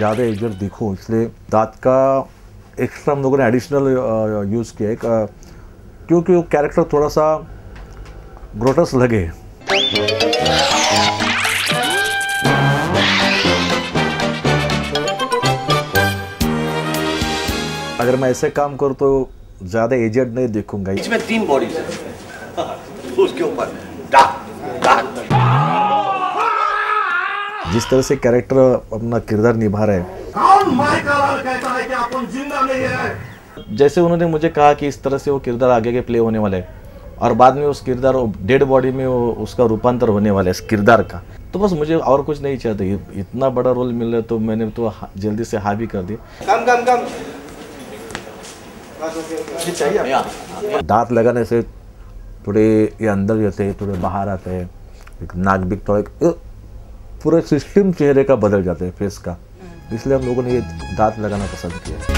ज़्यादा एजड दिखूं, इसलिए दांत का एक्स्ट्रा हम लोगों ने एडिशनल यूज़ किया है क्योंकि वो कैरेक्टर थोड़ा सा ग्रोटस लगे। अगर मैं ऐसे काम करूँ तो ज़्यादा एजड नहीं दिखूंगा। इसमें 3 बॉडीज है, उसके ऊपर दांत। जिस तरह से कैरेक्टर अपना किरदार निभा रहे हैं, कौन माइकल कहता है कि अपन जिंदा नहीं है। जैसे उन्होंने मुझे कहा कि इस तरह से वो किरदार आगे के प्ले होने वाले हैं और बाद में उस किरदार डेड बॉडी में उसका रूपांतर होने वाला है इस किरदार का, तो बस मुझे और कुछ नहीं चाहते। इतना बड़ा रोल मिल रहा है तो मैंने तो जल्दी से हाँ भी कर दिया। कम दांत लगाने से थोड़े ये अंदर जाते हैं, थोड़े बाहर आते हैं, एक नाक भी थोड़ा पूरे सिस्टम चेहरे का बदल जाता है फेस का, इसलिए हम लोगों ने ये दांत लगाना पसंद किया।